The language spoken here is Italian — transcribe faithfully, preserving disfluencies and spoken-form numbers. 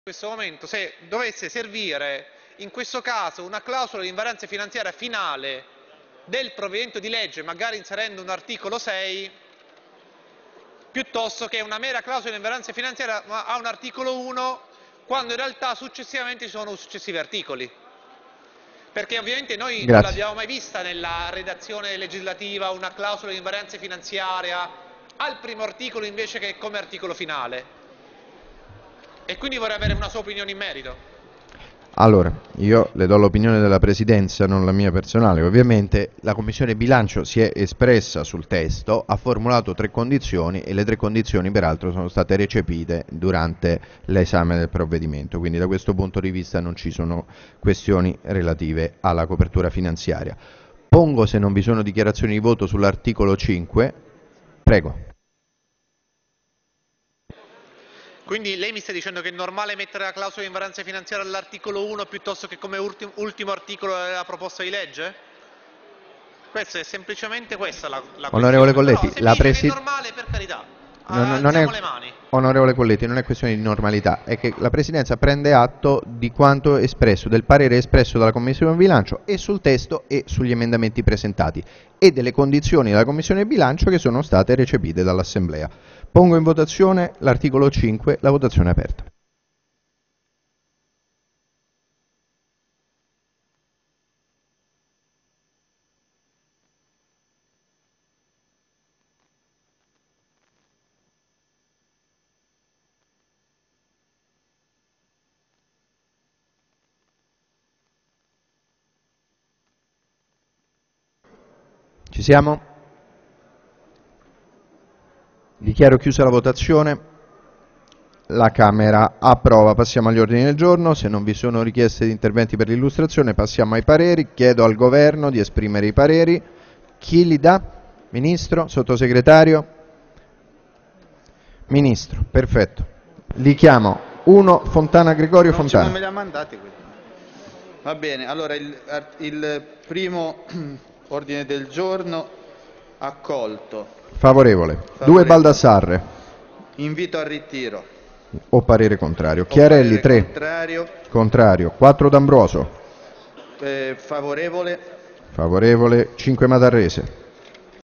In questo momento, se dovesse servire in questo caso una clausola di invarianza finanziaria finale del provvedimento di legge, magari inserendo un articolo sei, piuttosto che una mera clausola di invarianza finanziaria ma a un articolo uno, quando in realtà successivamente ci sono successivi articoli. Perché ovviamente noi Grazie. non l'abbiamo mai vista nella redazione legislativa una clausola di invarianza finanziaria al primo articolo invece che come articolo finale. E quindi vorrei avere una sua opinione in merito. Allora, io le do l'opinione della Presidenza, non la mia personale. Ovviamente la Commissione Bilancio si è espressa sul testo, ha formulato tre condizioni e le tre condizioni peraltro sono state recepite durante l'esame del provvedimento, quindi da questo punto di vista non ci sono questioni relative alla copertura finanziaria. Pongo, se non vi sono dichiarazioni di voto, sull'articolo cinque. Prego. Quindi lei mi sta dicendo che è normale mettere la clausola di invarianza finanziaria all'articolo uno piuttosto che come ultimo, ultimo articolo della proposta di legge? Questa è semplicemente questa la, la Onorevole questione. Colletti, Però se la mi dice che Presi... è normale, per carità, non, non alziamo è... le mani. Onorevole Colletti, non è questione di normalità, è che la Presidenza prende atto di quanto espresso, del parere espresso dalla Commissione Bilancio e sul testo e sugli emendamenti presentati e delle condizioni della Commissione Bilancio che sono state recepite dall'Assemblea. Pongo in votazione l'articolo cinque, la votazione è aperta. Ci siamo? Dichiaro chiusa la votazione. La Camera approva. Passiamo agli ordini del giorno. Se non vi sono richieste di interventi per l'illustrazione, passiamo ai pareri. Chiedo al Governo di esprimere i pareri. Chi li dà? Ministro? Sottosegretario? Ministro, perfetto. Li chiamo. uno Fontana Gregorio non, Fontana. Non me li ha mandati quelli. Va bene, allora il, il primo ordine del giorno accolto. Favorevole. Favorevole. due Baldassarre. Invito al ritiro. O parere contrario. O Chiarelli parere tre. Contrario. Contrario. quattro D'Ambroso. Eh, favorevole. Favorevole. cinque Matarrese.